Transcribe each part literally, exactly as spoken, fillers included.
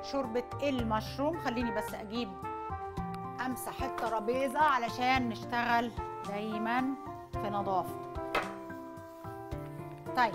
شوربه المشروم. خليني بس اجيب امسح الترابيزه علشان نشتغل دايما في نظافه. طيب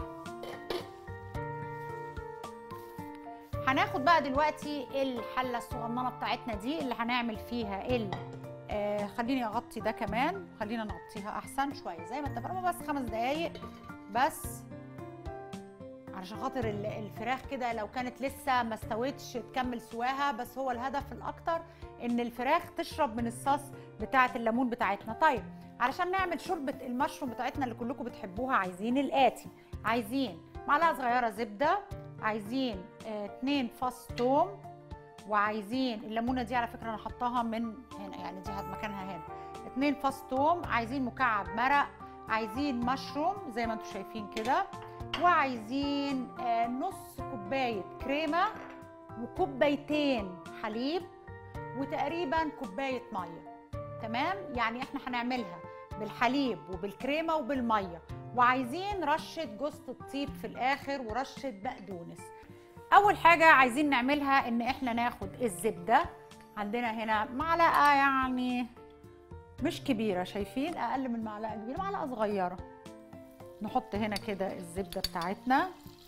هناخد بقى دلوقتي الحله الصغننه بتاعتنا دي اللي هنعمل فيها ال آه خليني اغطي ده كمان، خلينا نغطيها احسن شويه زي ما اتفقنا، بس خمس دقايق بس علشان خاطر الفراخ كده لو كانت لسه ما استوتش تكمل سواها، بس هو الهدف الاكتر ان الفراخ تشرب من الصوص بتاعه الليمون بتاعتنا. طيب علشان نعمل شوربه المشروم بتاعتنا اللي كلكم بتحبوها عايزين الاتي: عايزين معلقه صغيره زبده، عايزين اه اتنين فص توم، وعايزين الليمونه دي على فكره انا حطاها من هنا يعني دي هات مكانها هنا، اتنين فص توم، عايزين مكعب مرق، عايزين مشروم زي ما انتم شايفين كده، وعايزين آه نص كوبايه كريمه، وكوبايتين حليب، وتقريبا كوبايه ميه. تمام؟ يعني احنا هنعملها بالحليب وبالكريمه وبالميه، وعايزين رشه جوز الطيب في الاخر ورشه بقدونس. اول حاجه عايزين نعملها ان احنا ناخد الزبده، عندنا هنا معلقه يعني مش كبيره، شايفين؟ اقل من معلقه كبيره، معلقه صغيره. نحط هنا كده الزبده بتاعتنا،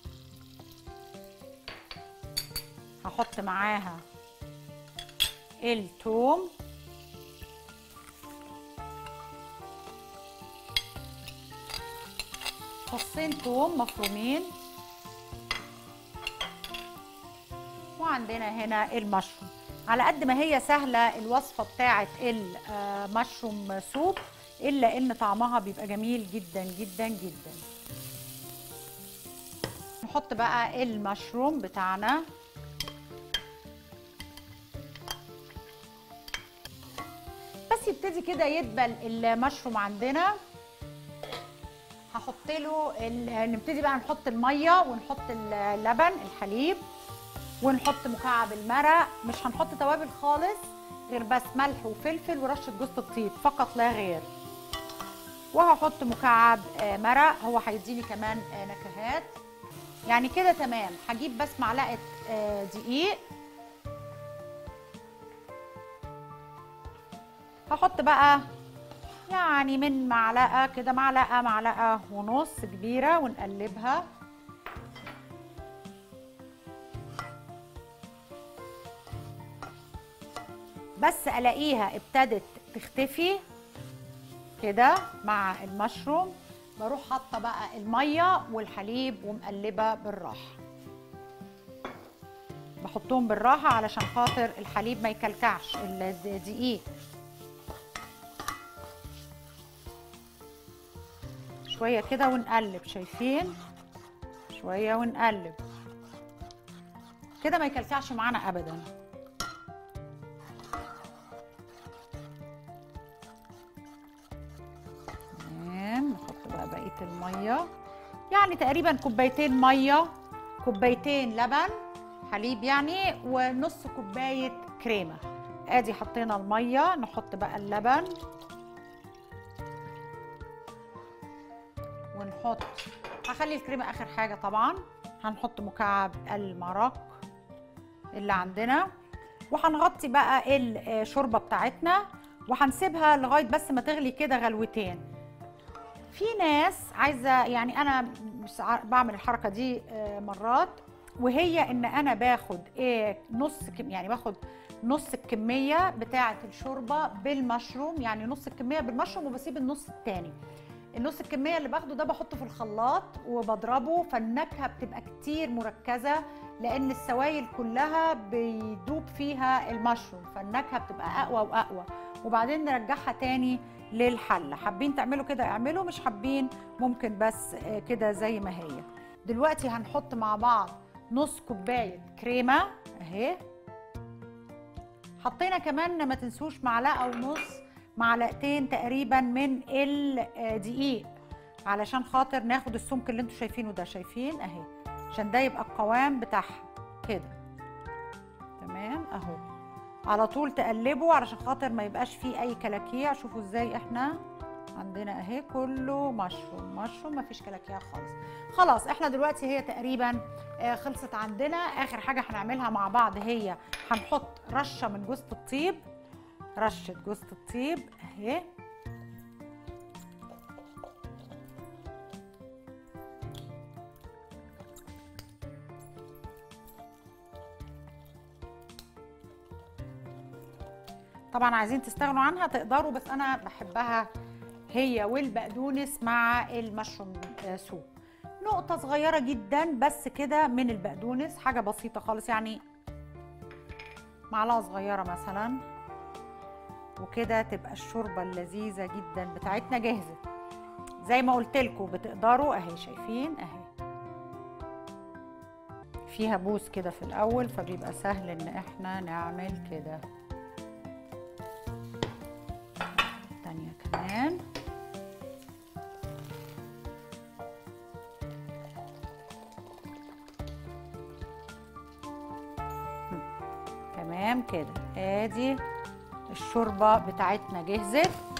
هحط معاها الثوم، فصين ثوم مفرومين، وعندنا هنا المشروم. على قد ما هي سهله الوصفه بتاعه المشروم سوب، الا ان طعمها بيبقى جميل جدا جدا جدا. نحط بقى المشروم بتاعنا، بس يبتدي كده يدبل المشروم عندنا هحط له نبتدي بقى نحط الميه ونحط اللبن الحليب ونحط مكعب المرق. مش هنحط توابل خالص غير بس ملح وفلفل ورشه جوز الطيب فقط لا غير، وهحط مكعب مرق هو هيديني كمان نكهات. يعني كده تمام. هجيب بس معلقه دقيق، هحط بقى يعني من معلقه كده، معلقه معلقه ونص كبيره، ونقلبها. بس الاقيها ابتدت تختفي كده مع المشروم، بروح حاطه بقى الميه والحليب ومقلبه بالراحه. بحطهم بالراحه علشان خاطر الحليب ما يكلكعش الدقيق. شويه كده ونقلب، شايفين؟ شويه ونقلب كده ما يكلكعش معانا ابدا. بقية المية يعني تقريبا كوبايتين مية، كوبايتين لبن حليب يعني، ونص كوباية كريمة. ادي حطينا المية، نحط بقى اللبن ونحط، هخلي الكريمة اخر حاجة طبعا. هنحط مكعب المرق اللي عندنا، وهنغطي بقى الشوربة بتاعتنا وهنسيبها لغاية بس ما تغلي كده غلوتين. في ناس عايزه، يعني انا بعمل الحركه دي مرات، وهي ان انا باخد ايه نص كم يعني باخد نص الكميه بتاعه الشوربه بالمشروم، يعني نص الكميه بالمشروم وبسيب النص التاني. النص الكميه اللي باخده ده بحطه في الخلاط وبضربه، فالنكهه بتبقى كتير مركزه لان السوائل كلها بيدوب فيها المشروم، فالنكهه بتبقى اقوى واقوى، وبعدين نرجعها تاني للحله. حابين تعملوا كده اعملوا، مش حابين ممكن بس كده زي ما هي. دلوقتي هنحط مع بعض نص كوبايه كريمه اهي، حطينا كمان ما تنسوش معلقه ونص، معلقتين تقريبا من الدقيق علشان خاطر ناخد السمك اللي انتوا شايفينه ده، شايفين اهي، عشان ده يبقى القوام بتاعها كده. تمام اهو، على طول تقلبوا علشان خاطر ما يبقاش فيه اي كلاكيع. شوفوا ازاي احنا عندنا اهي كله مشروم مشروم، مفيش كلاكيع خالص. خلاص احنا دلوقتي هي تقريبا آه خلصت عندنا. اخر حاجه هنعملها مع بعض هي هنحط رشه من جوز الطيب، رشه جوز الطيب اهي. طبعا عايزين تستغنوا عنها تقدروا، بس انا بحبها هي والبقدونس مع المشروم سوب. نقطة صغيرة جدا بس كده من البقدونس، حاجة بسيطة خالص يعني معلقة صغيرة مثلا، وكده تبقى الشوربة اللذيذة جدا بتاعتنا جاهزة. زي ما قلت لكم بتقدروا اهي، شايفين اهي فيها بوس كده في الاول، فبيبقى سهل ان احنا نعمل كده. التانية كمان تمام كده. ادي الشوربه بتاعتنا جهزت.